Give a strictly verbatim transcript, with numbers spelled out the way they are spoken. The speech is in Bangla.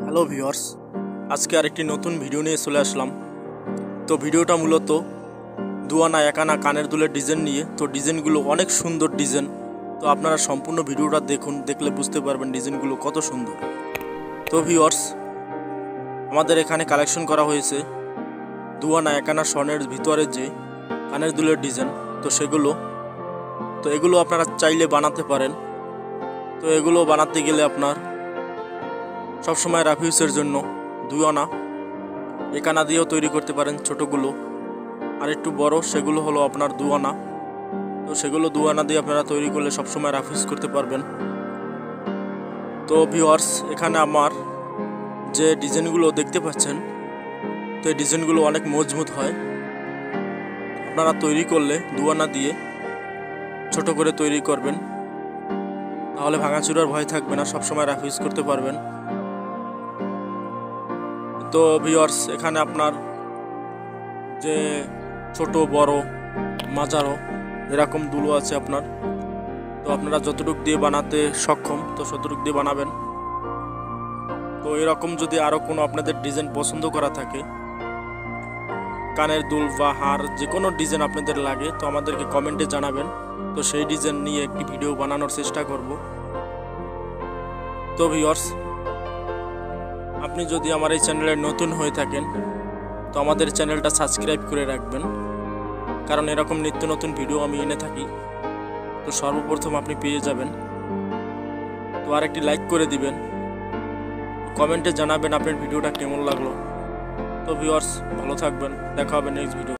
হ্যালো ভিউয়ার্স, আজকে আরেকটি নতুন ভিডিও নিয়ে চলে আসলাম। তো ভিডিওটা মূলত দুয়ানা একানা কানের দুলের ডিজাইন নিয়ে। তো ডিজাইনগুলো অনেক সুন্দর ডিজাইন। তো আপনারা সম্পূর্ণ ভিডিওটা দেখুন, দেখলে বুঝতে পারবেন ডিজাইনগুলো কত সুন্দর। তো ভিউয়ার্স, আমাদের এখানে কালেকশন করা হয়েছে দুয়ানা একানা স্বর্ণের ভিতরে যে কানের দুলের ডিজাইন। তো সেগুলো তো এগুলো আপনারা চাইলে বানাতে পারেন। তো এগুলো বানাতে গেলে আপনার সবসময় রাফিউসের জন্য দুয়ানা একানা দিয়েও তৈরি করতে পারেন। ছোটোগুলো আর একটু বড় সেগুলো হলো আপনার দুয়ানা। তো সেগুলো দুয়ানা দিয়ে আপনারা তৈরি করলে সবসময় রাফিউস করতে পারবেন। তো ভিউয়ার্স, এখানে আমার যে ডিজাইনগুলো দেখতে পাচ্ছেন, তো এই ডিজাইনগুলো অনেক মজবুত হয়। আপনারা তৈরি করলে দুয়ানা দিয়ে ছোট করে তৈরি করবেন, তাহলে ভাঙাচুরার ভয় থাকবে না, সবসময় রাফিউস করতে পারবেন। তো ভিউয়ার্স, এখানে আপনার যে ছোট বড় মাঝারো এরকম দুলো আছে আপনার। তো আপনারা যতটুক দিয়ে বানাতে সক্ষম তো ততটুক দিয়ে বানাবেন। তো এরকম যদি আরও কোনো আপনাদের ডিজাইন পছন্দ করা থাকে, কানের দুল বা হার যে কোনো ডিজাইন আপনাদের লাগে, তো আমাদেরকে কমেন্টে জানাবেন। তো সেই ডিজাইন নিয়ে একটি ভিডিও বানানোর চেষ্টা করব। তো ভিউয়ার্স, আপনি যদি আমার এই চ্যানেলে নতুন হয়ে থাকেন তো আমাদের চ্যানেলটা সাবস্ক্রাইব করে রাখবেন, কারণ এরকম নিত্য নতুন ভিডিও আমি এনে থাকি। তো সর্বপ্রথম আপনি পেয়ে যাবেন। তো আর একটি লাইক করে দিবেন, কমেন্টে জানাবেন আপনার ভিডিওটা কেমন লাগলো। তো ভিউয়ার্স, ভালো থাকবেন, দেখা হবে নেক্সট ভিডিও।